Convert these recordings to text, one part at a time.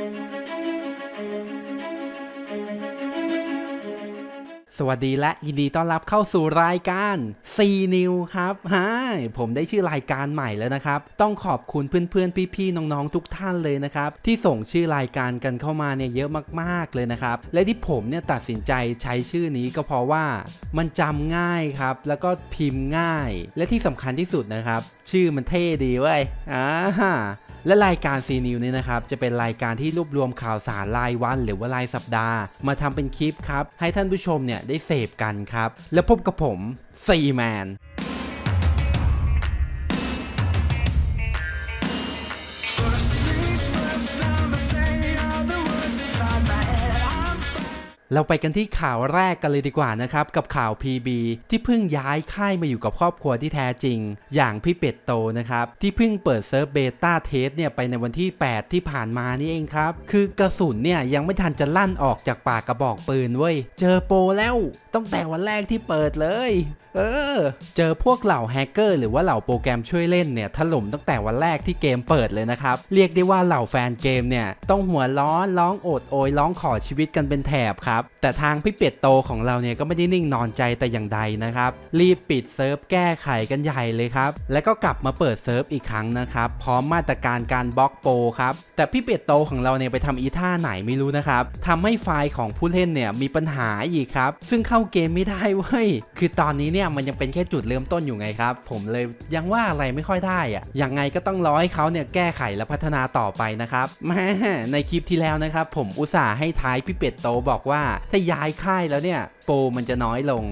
สวัสดีและยินดีต้อนรับเข้าสู่รายการ zNewS ครับผมได้ชื่อรายการใหม่แล้วนะครับต้องขอบคุณเพื่อนๆพี่ๆน้องๆทุกท่านเลยนะครับที่ส่งชื่อรายการกันเข้ามาเนี่ยเยอะมากๆเลยนะครับและที่ผมเนี่ยตัดสินใจใช้ชื่อนี้ก็เพราะว่ามันจำง่ายครับแล้วก็พิมพ์ง่ายและที่สำคัญที่สุดนะครับชื่อมันเท่ดีเว้ยและรายการ zNewS นี่นะครับจะเป็นรายการที่รวบรวมข่าวสารรายวันหรือว่ารายสัปดาห์มาทำเป็นคลิปครับให้ท่านผู้ชมเนี่ยได้เสพกันครับและพบกับผมซีแมนเราไปกันที่ข่าวแรกกันเลยดีกว่านะครับกับข่าว PB ที่เพิ่งย้ายค่ายมาอยู่กับครอบครัวที่แท้จริงอย่างพี่เป็ดโตนะครับที่เพิ่งเปิดเซิร์ฟเบต้าเทสเนี่ยไปในวันที่8ที่ผ่านมานี่เองครับคือกระสุนเนี่ยยังไม่ทันจะลั่นออกจากปากกระบอกปืนเว้ยเจอโปรแล้วตั้งแต่วันแรกที่เปิดเลยเจอพวกเหล่าแฮกเกอร์หรือว่าเหล่าโปรแกรมช่วยเล่นเนี่ยถล่มตั้งแต่วันแรกที่เกมเปิดเลยนะครับเรียกได้ว่าเหล่าแฟนเกมเนี่ยต้องหัวร้องโอดโอยร้องขอชีวิตกันเป็นแถบครับแต่ทางพี่เป็ดโตของเราเนี่ยก็ไม่ได้นิ่งนอนใจแต่อย่างใดนะครับรีบปิดเซิร์ฟแก้ไขกันใหญ่เลยครับแล้วก็กลับมาเปิดเซิร์ฟอีกครั้งนะครับพร้อมมาตรการการบล็อกโปรครับแต่พี่เป็ดโตของเราเนี่ยไปทำอีท่าไหนไม่รู้นะครับทำให้ไฟล์ของผู้เล่นเนี่ยมีปัญหาอีกครับซึ่งเข้าเกมไม่ได้เว้ยคือตอนนี้เนี่ยมันยังเป็นแค่จุดเริ่มต้นอยู่ไงครับผมเลยยังว่าอะไรไม่ค่อยได้อะยังไงก็ต้องรอให้เขาเนี่ยแก้ไขและพัฒนาต่อไปนะครับในคลิปที่แล้วนะครับผมอุตส่าห์ให้ท้ายพี่เป็ดโตบอกว่าถ้าย้ายค่ายแล้วเนี่ยโปรมันจะน้อยลง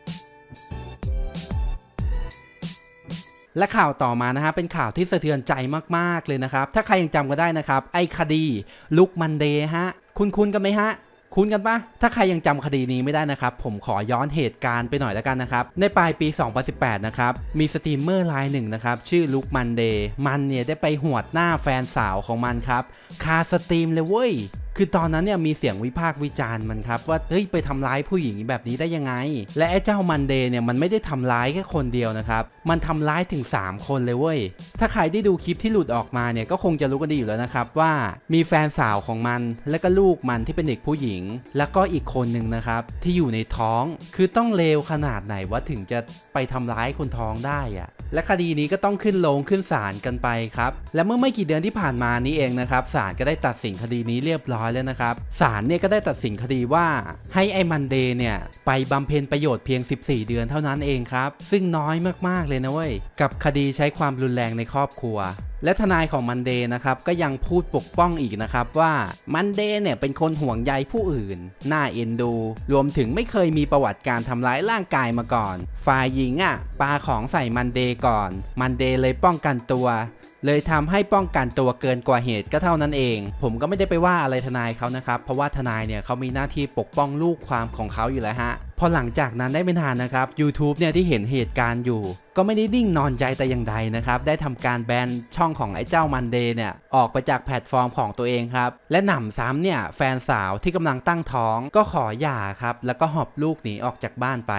และข่าวต่อมานะฮะเป็นข่าวที่สะเทือนใจมากๆเลยนะครับถ้าใครยังจำกันได้นะครับไอ้คดีลุกมันเดย์ฮะคุ้นกันไหมฮะคุ้นกันปะถ้าใครยังจำคดีนี้ไม่ได้นะครับผมขอย้อนเหตุการณ์ไปหน่อยแล้วกันนะครับในปลายปี 2018 นะครับมีสตรีมเมอร์รายหนึ่งนะครับชื่อลุกมันเดย์มันเนี่ยได้ไปหวดหน้าแฟนสาวของมันครับคาสตรีมเลยเว้ยคือตอนนั้นเนี่ยมีเสียงวิพากษ์วิจารณ์มันครับว่าเฮ้ยไปทำร้ายผู้หญิงแบบนี้ได้ยังไงและไอ้เจ้ามันเดย์เนี่ยมันไม่ได้ทำร้ายแค่คนเดียวนะครับมันทำร้ายถึง3คนเลยเว้ยถ้าใครได้ดูคลิปที่หลุดออกมาเนี่ยก็คงจะรู้กันดีอยู่แล้วนะครับว่ามีแฟนสาวของมันและก็ลูกมันที่เป็นเด็กผู้หญิงแล้วก็อีกคนหนึ่งนะครับที่อยู่ในท้องคือต้องเลวขนาดไหนว่าถึงจะไปทำร้ายคนท้องได้อะและคดีนี้ก็ต้องขึ้นโรงขึ้นศาลกันไปครับและเมื่อไม่กี่เดือนที่ผ่านมานี้เองนะครับศาลก็ได้ตัดสินคดีนี้เรียบร้อยแล้วนะครับศาลเนี่ยก็ได้ตัดสินคดีว่าให้ไอ้มันเดย์เนี่ยไปบำเพ็ญประโยชน์เพียง14เดือนเท่านั้นเองครับซึ่งน้อยมากๆเลยนะเว้ยกับคดีใช้ความรุนแรงในครอบครัวและทนายของมันเดย์นะครับก็ยังพูดปกป้องอีกนะครับว่ามันเดย์เนี่ยเป็นคนห่วงใยผู้อื่นน่าเอ็นดูรวมถึงไม่เคยมีประวัติการทำร้ายร่างกายมาก่อนฝ่ายหญิงปาของใส่มันเดย์ก่อนมันเดย์เลยป้องกันตัวเลยทำให้ป้องกันตัวเกินกว่าเหตุก็เท่านั้นเองผมก็ไม่ได้ไปว่าอะไรทนายเขานะครับเพราะว่าทนายเนี่ยเขามีหน้าที่ปกป้องลูกความของเขาอยู่แล้วฮะพอหลังจากนั้นได้ไม่นานนะครับ YouTube เนี่ยที่เห็นเหตุการณ์อยู่ก็ไม่ได้นิ่งนอนใจแต่อย่างใดนะครับได้ทำการแบนช่องของไอ้เจ้ามันเดย์เนี่ยออกไปจากแพลตฟอร์มของตัวเองครับและหนำซ้ำเนี่ยแฟนสาวที่กำลังตั้งท้องก็ขอหย่าครับแล้วก็หอบลูกหนีออกจากบ้านไป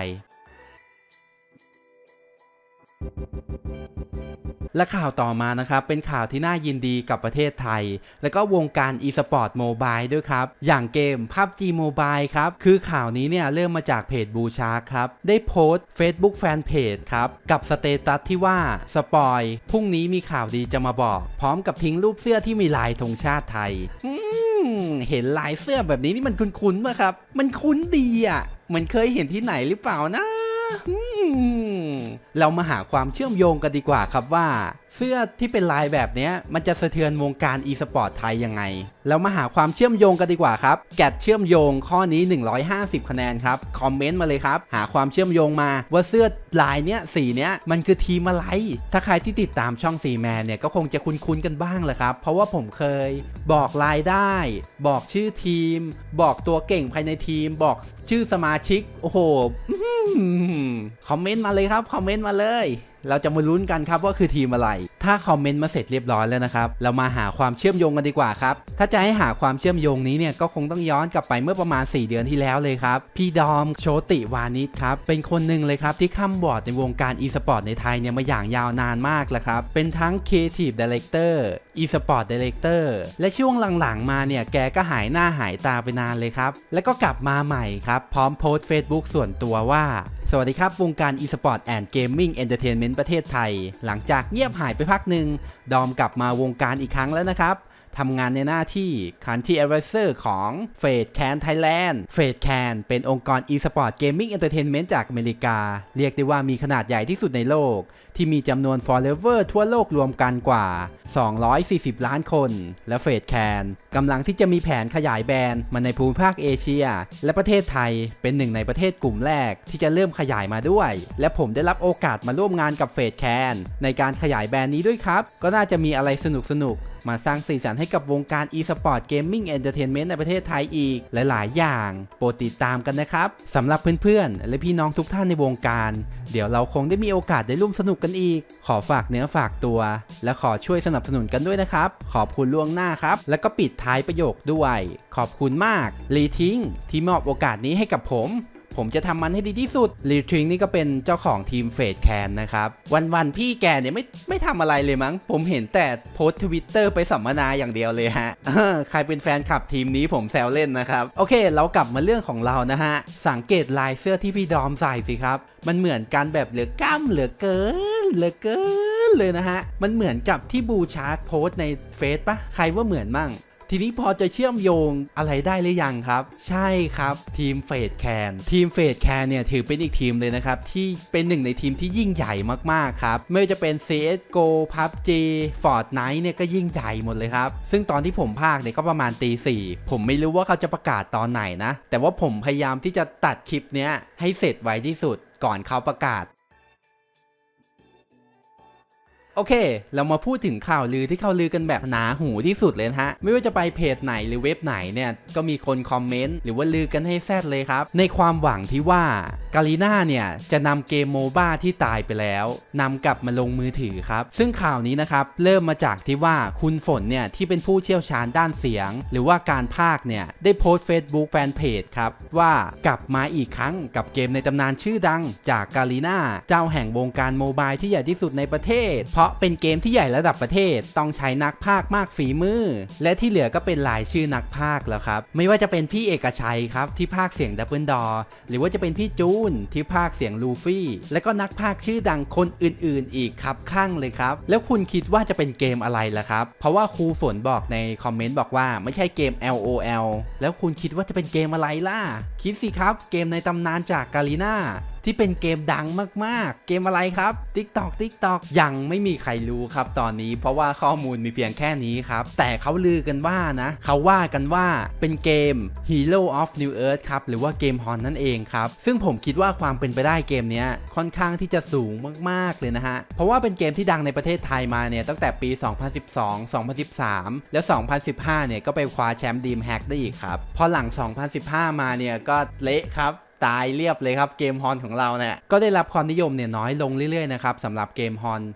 และข่าวต่อมานะครับเป็นข่าวที่น่ายินดีกับประเทศไทยแล้วก็วงการ e-sport mobile ด้วยครับอย่างเกม PUBG Mobile ครับคือข่าวนี้เนี่ยเริ่มมาจากเพจบูชาครับได้โพสต์ Facebook Fanpage ครับกับสเตตัสที่ว่าสปอยพรุ่งนี้มีข่าวดีจะมาบอกพร้อมกับทิ้งรูปเสื้อที่มีลายธงชาติไทยเห็นลายเสื้อแบบนี้นี่มันคุ้นๆป่ะครับมันคุ้นดีมันเคยเห็นที่ไหนหรือเปล่านะเรามาหาความเชื่อมโยงกันดีกว่าครับว่าเสื้อที่เป็นลายแบบนี้มันจะสะเทือนวงการ e-sport ไทยยังไงเรามาหาความเชื่อมโยงกันดีกว่าครับแกดเชื่อมโยงข้อนี้150คะแนนครับคอมเมนต์มาเลยครับหาความเชื่อมโยงมาว่าเสื้อลายเนี้ยสีเนี้ยมันคือทีมอะไรถ้าใครที่ติดตามช่องซีแมนเนี่ยก็คงจะคุ้นๆกันบ้างแหละครับเพราะว่าผมเคยบอกรายได้บอกชื่อทีมบอกตัวเก่งภายในทีมบอกชื่อสมาชิกโอ้โหคอมเมนต์มาเลยครับคอมเมนต์มาเลยเราจะมาลุ้นกันครับว่าคือทีมอะไรถ้าคอมเมนต์มาเสร็จเรียบร้อยแล้วนะครับเรามาหาความเชื่อมโยงกันดีกว่าครับถ้าจะให้หาความเชื่อมโยงนี้เนี่ยก็คงต้องย้อนกลับไปเมื่อประมาณ4 เดือนที่แล้วเลยครับพี่ดอมโชติวานิชครับเป็นคนหนึ่งเลยครับที่ค้ำบอร์ดในวงการอีสปอร์ตในไทยเนี่ยมาอย่างยาวนานมากแล้วครับเป็นทั้ง Creative Director eSport Director และช่วงหลังๆมาเนี่ยแกก็หายหน้าหายตาไปนานเลยครับแล้วก็กลับมาใหม่ครับพร้อมโพสต์ Facebook ส่วนตัวว่าสวัสดีครับวงการ eSport and Gaming Entertainment ประเทศไทยหลังจากเงียบหายไปพักหนึ่งดอมกลับมาวงการอีกครั้งแล้วนะครับทำงานในหน้าที่ Country Advisor ของ FaZe Clan Thailand FaZe Clan เป็นองค์กร eSport Gaming Entertainment จากอเมริกาเรียกได้ว่ามีขนาดใหญ่ที่สุดในโลกที่มีจำนวน follower ทั่วโลกรวมกันกว่า240 ล้านคนและFaZe Clanกำลังที่จะมีแผนขยายแบรนด์มาในภูมิภาคเอเชียและประเทศไทยเป็นหนึ่งในประเทศกลุ่มแรกที่จะเริ่มขยายมาด้วยและผมได้รับโอกาสมาร่วมงานกับFaZe Clanในการขยายแบรนด์นี้ด้วยครับก็น่าจะมีอะไรสนุกมาสร้างสีสันให้กับวงการ e-sport gaming entertainment ในประเทศไทยอีกหลายๆอย่างโปรดติดตามกันนะครับสำหรับเพื่อนๆและพี่น้องทุกท่านในวงการเดี๋ยวเราคงได้มีโอกาสได้ร่วมสนุกกันอีกขอฝากเนื้อฝากตัวและขอช่วยสนับสนุนกันด้วยนะครับขอบคุณล่วงหน้าครับแล้วก็ปิดท้ายประโยคด้วยขอบคุณมากลีทิงที่มอบโอกาสนี้ให้กับผมจะทำมันให้ดีที่สุดลีทริงนี่ก็เป็นเจ้าของทีมFaZe Clanนะครับวันพี่แกเนี่ยไม่ทำอะไรเลยมั้งผมเห็นแต่โพสต์ Twitter ไปสัมมนาอย่างเดียวเลยฮะใครเป็นแฟนคลับทีมนี้ผมแซวเล่นนะครับโอเคเรากลับมาเรื่องของเรานะฮะสังเกตลายเสื้อที่พี่ดอมใส่สิครับมันเหมือนกันแบบเหลือกล้ามเหลือเกินเลยนะฮะมันเหมือนกับที่บูชาร์กโพสต์ในเฟซปะใครว่าเหมือนมั่งทีนี้พอจะเชื่อมโยงอะไรได้หรือยังครับใช่ครับทีมFaZe Clanเนี่ยถือเป็นอีกทีมเลยนะครับที่เป็นหนึ่งในทีมที่ยิ่งใหญ่มากๆครับไม่ว่าจะเป็น CSGO PUBG Fortnite เนี่ยก็ยิ่งใหญ่หมดเลยครับซึ่งตอนที่ผมพากเนี่ยก็ประมาณตี 4ผมไม่รู้ว่าเขาจะประกาศตอนไหนนะแต่ว่าผมพยายามที่จะตัดคลิปเนี้ยให้เสร็จไวที่สุดก่อนเขาประกาศโอเคเรามาพูดถึงข่าวลือที่เขาลือกันแบบหนาหูที่สุดเลยนะฮะไม่ว่าจะไปเพจไหนหรือเว็บไหนเนี่ยก็มีคนคอมเมนต์หรือว่าลือกันให้แซดเลยครับในความหวังที่ว่ากาลีน่าเนี่ยจะนำเกมโมบ้าที่ตายไปแล้วนำกลับมาลงมือถือครับซึ่งข่าวนี้นะครับเริ่มมาจากที่ว่าคุณฝนเนี่ยที่เป็นผู้เชี่ยวชาญด้านเสียงหรือว่าการพากย์เนี่ยได้โพสต์ Facebook แฟนเพจครับว่ากลับมาอีกครั้งกับเกมในตำนานชื่อดังจากกาลีน่าเจ้าแห่งวงการโมบายที่ใหญ่ที่สุดในประเทศเพราะเป็นเกมที่ใหญ่ระดับประเทศต้องใช้นักพากย์มากฝีมือและที่เหลือก็เป็นรายชื่อนักพากย์แล้วครับไม่ว่าจะเป็นพี่เอกชัยครับที่พากย์เสียงดับเบิลดอร์หรือว่าจะเป็นพี่จูนที่พากย์เสียงลูฟี่และก็นักพากย์ชื่อดังคนอื่นๆอีกครับข้างเลยครับแล้วคุณคิดว่าจะเป็นเกมอะไรล่ะครับเพราะว่าครูฝนบอกในคอมเมนต์บอกว่าไม่ใช่เกม LOL แล้วคุณคิดว่าจะเป็นเกมอะไรล่ะคิดสิครับเกมในตำนานจากกาลีน่าที่เป็นเกมดังมากๆเกมอะไรครับ TikTok ยังไม่มีใครรู้ครับตอนนี้เพราะว่าข้อมูลมีเพียงแค่นี้ครับแต่เขาลือกันว่านะเขาว่ากันว่าเป็นเกม Hero of New Earth ครับหรือว่าเกมฮอนนั่นเองครับซึ่งผมคิดว่าความเป็นไปได้เกมนี้ค่อนข้างที่จะสูงมากๆเลยนะฮะเพราะว่าเป็นเกมที่ดังในประเทศไทยมาเนี่ยตั้งแต่ปี 2012 2013 แล้ว 2015 เนี่ยก็ไปคว้าแชมป์ดีมแฮกได้อีกครับพอหลัง 2015 มาเนี่ยก็เละครับตายเรียบเลยครับเกมฮอนของเราเนี่ยก็ได้รับความนิยมเนี่ยน้อยลงเรื่อยๆนะครับสำหรับเกมฮอน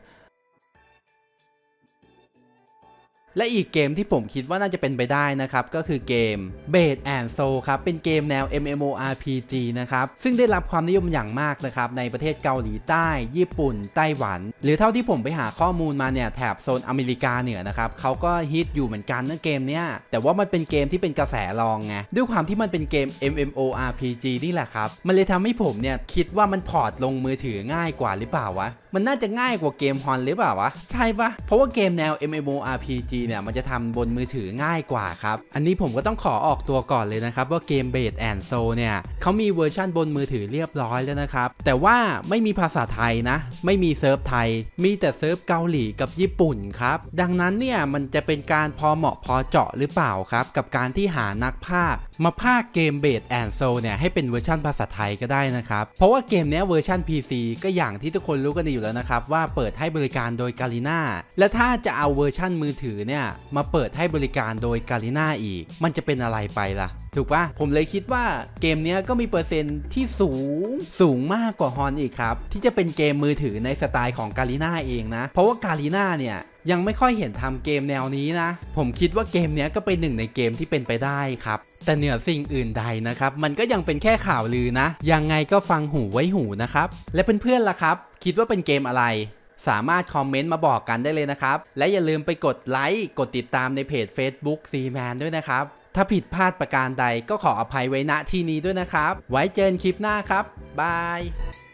และอีกเกมที่ผมคิดว่าน่าจะเป็นไปได้นะครับก็คือเกม bnyRS ครับเป็นเกมแนว MMORPG นะครับซึ่งได้รับความนิยมอย่างมากนะครับในประเทศเกาหลีใต้ญี่ปุ่นไต้หวันหรือเท่าที่ผมไปหาข้อมูลมาเนี่ยแถบโซนอเมริกาเหนือนะครับเขาก็ฮิตอยู่เหมือนกันนะเกมเนี้ยแต่ว่ามันเป็นเกมที่เป็นกระแสรองไงด้วยความที่มันเป็นเกม MMORPG นี่แหละครับมันเลยทำให้ผมเนี่ยคิดว่ามันพอร์ตลงมือถือง่ายกว่าหรือเปล่าวะมันน่าจะง่ายกว่าเกมฮอนหรือเปล่าวะใช่ปะเพราะว่าเกมแนว MMORPG เนี่ยมันจะทำบนมือถือง่ายกว่าครับอันนี้ผมก็ต้องขอออกตัวก่อนเลยนะครับว่าเกม bnyRS เนี่ยเขามีเวอร์ชั่นบนมือถือเรียบร้อยแล้วนะครับแต่ว่าไม่มีภาษาไทยนะไม่มีเซิร์ฟไทยมีแต่เซิร์ฟเกาหลีกับญี่ปุ่นครับดังนั้นเนี่ยมันจะเป็นการพอเหมาะพอเจาะหรือเปล่าครับกับการที่หานักพากย์มาพากย์เกม bnyRS เนี่ยให้เป็นเวอร์ชั่นภาษาไทยก็ได้นะครับเพราะว่าเกมนี้เวอร์ชั่น PC ก็อย่างที่ทุกคนรู้กันอยู่แล้วนะครับว่าเปิดให้บริการโดยกาลีน่าและถ้าจะเอาเวอร์ชั่นมือถือเนี่ยมาเปิดให้บริการโดยกาลีน่าอีกมันจะเป็นอะไรไปล่ะถูกปะผมเลยคิดว่าเกมนี้ก็มีเปอร์เซ็นต์ที่สูงมากกว่าฮอนอีกครับที่จะเป็นเกมมือถือในสไตล์ของการีน่าเองนะเพราะว่าการีน่าเนี่ยยังไม่ค่อยเห็นทำเกมแนวนี้นะผมคิดว่าเกมนี้ก็เป็นหนึ่งในเกมที่เป็นไปได้ครับแต่เหนือสิ่งอื่นใดนะครับมันก็ยังเป็นแค่ข่าวลือนะยังไงก็ฟังหูไว้หูนะครับและเพื่อนๆล่ะครับคิดว่าเป็นเกมอะไรสามารถคอมเมนต์มาบอกกันได้เลยนะครับและอย่าลืมไปกดไลค์กดติดตามในเพจ Facebook zman ด้วยนะครับถ้าผิดพลาดประการใดก็ขออภัยไว้ณที่นี้ด้วยนะครับไว้เจอกันคลิปหน้าครับบาย